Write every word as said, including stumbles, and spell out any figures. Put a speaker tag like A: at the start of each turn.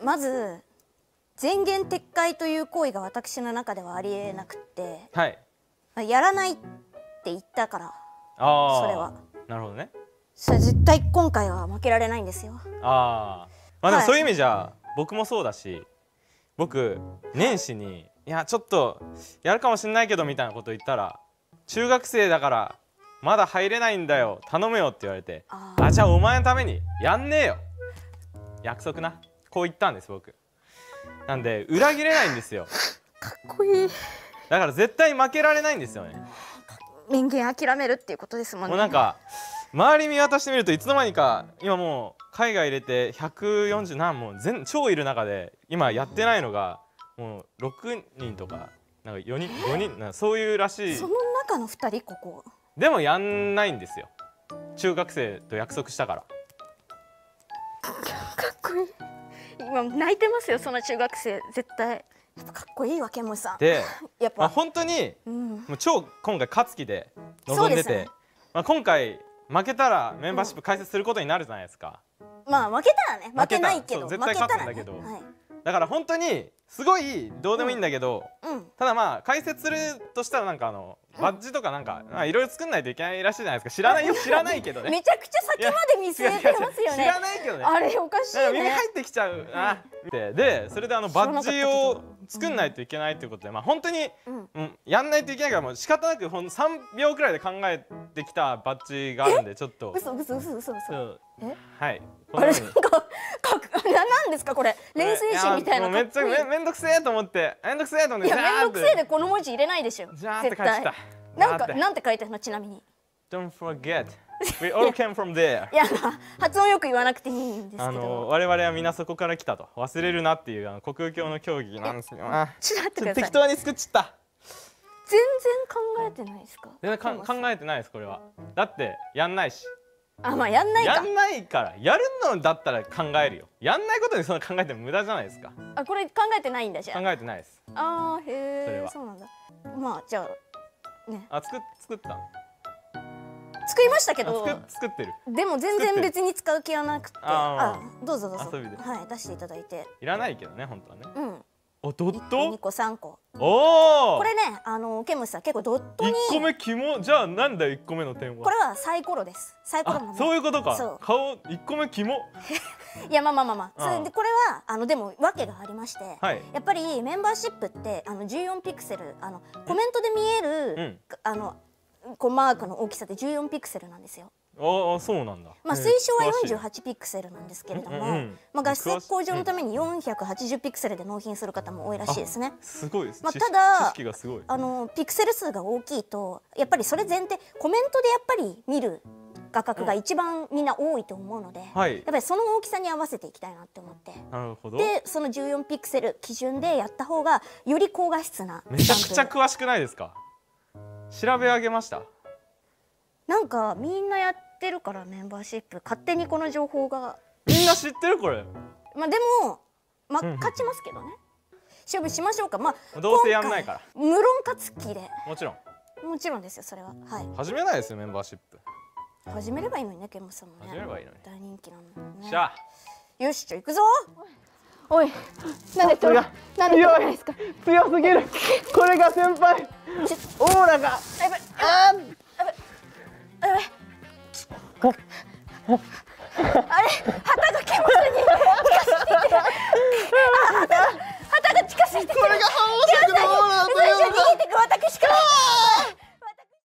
A: まず前言撤回という行為が私の中ではありえなくて、
B: はい、
A: やらないって言ったから。
B: ああ、
A: それは
B: なるほどね。
A: それ絶対今回は負けられないんですよ。
B: ああ、まあでもそういう意味じゃ、はい、僕もそうだし、僕年始にいやちょっとやるかもしれないけどみたいなこと言ったら、中学生だからまだ入れないんだよ頼むよって言われて、ああじゃあお前のためにやんねえよ約束な、こう言ったんです僕。なんで裏切れないんですよ。
A: かっこいい。
B: だから絶対負けられないんですよね。
A: 人間諦めるっていうことですもんね。
B: もうなんか周り見渡してみるといつの間にか今もう海外入れてひゃくよんじゅう何も全超いる中で今やってないのがもうろくにんとかなんかよにんごにんな、そういうらしい。
A: その中のふたりここ
B: でもやんないんですよ、中学生と約束したから。
A: かっこいい。今泣いてますよその中学生。絶対やっぱかっこいいわケンモチさん
B: で
A: やっぱ、
B: まあ、本当に、うん、もう超今回勝つ気で臨んでて、ね、まあ、今回負けたらメンバーシップ開設することになるじゃないですか、
A: うん、まあ負けたらね、負けないけど
B: 絶対勝つんだけど、ね、はい、だから本当にすごいどうでもいいんだけど、うん、ただまあ開設するとしたらなんかあのバッジとかなんかいろいろ作んないといけないらしいじゃないですか。知らないよ、知らないけどね。
A: めちゃくちゃ先まで見据えてますよね。
B: 知らないけどね。
A: あれおかしいね。
B: 耳入ってきちゃうなってで、それであのバッジを作んないといけないっていうことで、まあ本当に、うんうん、やんないといけないからもう仕方なくほんさんびょうくらいで考えてきたバッジがあるんで、ちょっと
A: 嘘嘘嘘嘘嘘。
B: え、はい。
A: あれなんかかなんですかこれ、練習心みたいな。
B: めっちゃめめんどくせえと思ってめんどくせえと思って。
A: いやめんどくせえでこの文字入れないでしょ。
B: じゃーって書いてた。
A: なんかなんて書いてるのちなみに。
B: Don't forget, we all came from there.
A: いや発音よく言わなくていいんですけど。あの
B: 我々は皆そこから来たと忘れるなっていうあの国境の競技なんですよ。あ、
A: ちょっと待ってください。
B: 適当に作っちゃった。
A: 全然考えてないですか。
B: 全然考えてないですこれは。だってやんないし。
A: あ、まあやんないか。
B: やんないからやるのだったら考えるよ。やんないことにそんな考えても無駄じゃないですか。
A: あ、これ考えてないんだじゃあ。
B: 考えてないです。
A: あー、へえ。それはそうなんだ。まあじゃあね。
B: あ、作作った。
A: 作りましたけど。
B: 作ってる。
A: でも全然別に使う気はなくて。あ、どうぞどうぞ。
B: 遊びで。
A: はい、出していただいて。
B: いらないけどね本当はね。
A: うん。
B: お、ドット
A: にこさんこ。
B: おお、
A: これね、あのケンモチさん結構ドットにいっ
B: こめキモ。じゃあなんだいっこめの点は。
A: これはサイコロです。サイコロの。
B: そういうことか。顔いっこめキモ。
A: いやまあまあまあまあ、それでこれはあのでも訳がありまして、やっぱりメンバーシップってあのじゅうよんピクセル、あのコメントで見えるあのこうマークの大きさでじゅうよんピクセルなんですよ。
B: ああ、そうなんだ。
A: まあ推奨はよんじゅうはちピクセルなんですけれども、まあ画質向上のためによんひゃくはちじゅうピクセルで納品する方も多いらしいですね。
B: すごいです。
A: まあただあのピクセル数が大きいとやっぱりそれ前提コメントでやっぱり見る画角が一番みんな多いと思うので、やっぱりその大きさに合わせていきたいなって思って、
B: なるほど。
A: でそのじゅうよんピクセル基準でやった方がより高画質な。
B: めちゃくちゃ詳しくないですか。調べ上げました。
A: なんかみんなやってるからメンバーシップ勝手にこの情報が
B: みんな知ってるこれ。
A: まあでもまあ勝ちますけどね。勝負しましょうか。まあ
B: どうせやんないから
A: 無論勝つ気で。
B: もちろん
A: もちろんですよそれは。はい、
B: 始めないですよメンバーシップ。
A: 始めればいいのにね、ケンモチさんもね。
B: 始めればいいのに。
A: 大人気なのね。
B: しゃ。
A: よし、じゃあ行くぞ。おい、なんでとが、なんでとがないですか。
B: 強すぎる。これが先輩。オーラが。
A: やばい。あー。やばい。やばい。あれ、旗がケンモチさんに。